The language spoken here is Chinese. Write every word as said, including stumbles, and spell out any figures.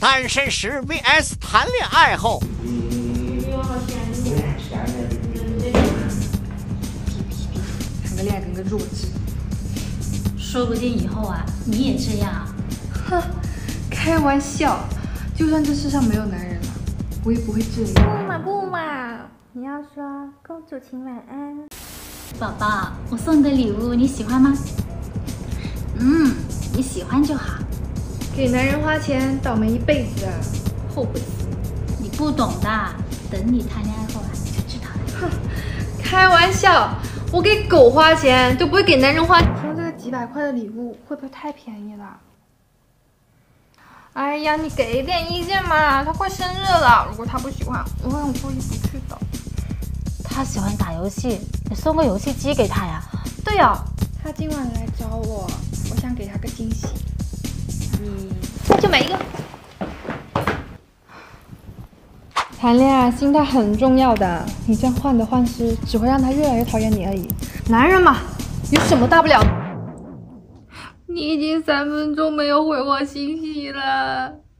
单身时 V S 谈恋爱后。 谈个恋爱跟个弱智。 说不定以后啊，你也这样。 哼，开玩笑，就算这世上没有男人了，我也不会这样。 不嘛不嘛，你要说公主请晚安。 宝宝，我送你的礼物你喜欢吗？嗯，你喜欢就好。 给男人花钱，倒霉一辈子啊，后悔死。 你不懂的，等你谈恋爱后啊，你就知道了。 哼，开玩笑，我给狗花钱都不会给男人花。说这个几百块的礼物会不会太便宜了？哎呀，你给点意见嘛！他快生日了，如果他不喜欢，我会很过意不去的。 他喜欢打游戏，你送个游戏机给他呀。 对呀、哦，他今晚来找我，我想给他个惊喜。你那就买一个。谈恋爱心态很重要的，你这样患得患失，只会让他越来越讨厌你而已。男人嘛，有什么大不了？你已经三分钟没有回我信息了。